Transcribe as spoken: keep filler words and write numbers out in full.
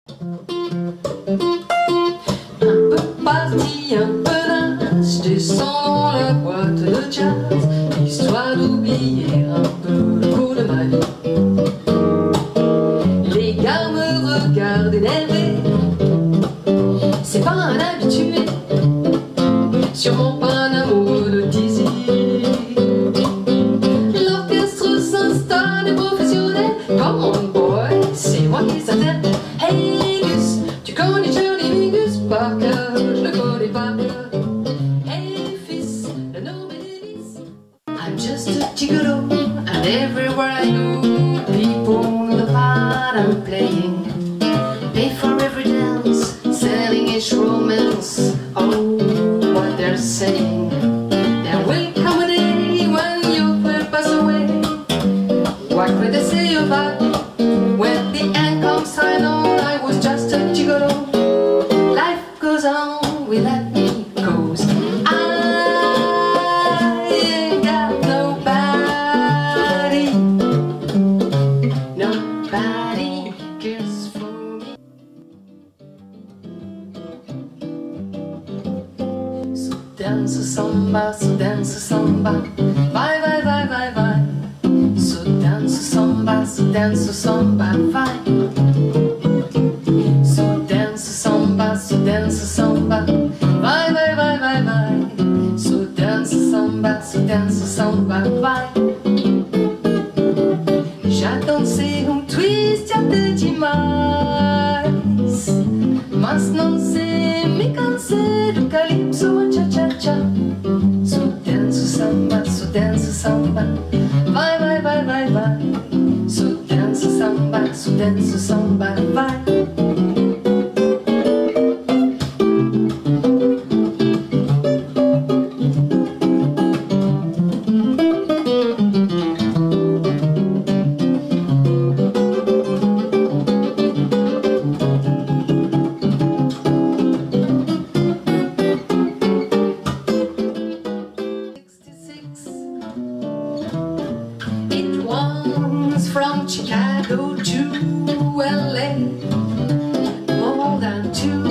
Un peu parti, un peu naze, je descends dans la boîte de jazz, histoire d'oublier un peu le coup de ma vie. Les gars me regardent énervés, c'est pas un habitué, sûrement pas un amoureux de Dizzy. L'orchestre s'installe, est professionnel, come on boy, c'est moi qui s'attelle. Hey Gus, tu connais Johnny Mingus par cœur, je le connais par cœur. Hey fils, le nom est Davis. I'm just a gigolo, and everywhere I go, people know the part I'm playing. Pay for every dance, selling each romance. Oh, what they're saying. There will come a day when you will pass away. What will they say about me when the end comes? I know I was just a gigolo. Life goes on without me, 'cause I ain't got nobody. Nobody cares for me. So dance a samba, so dance a samba. Vai, vai, vai, vai, vai. So dance a samba, so dance a samba, vai. So dance a samba, so dance a samba. Vai, vai, vai, vai, vai. So dance a samba, so dance a samba, vai. Já dancei um twist até demais, mas não sei, me cansei do calypso, cha-cha-cha. So dance a samba, so dance a samba. Vai, vai, vai, vai, vai. So dance a samba, so dance a samba, vai. From Chicago to L A, more than two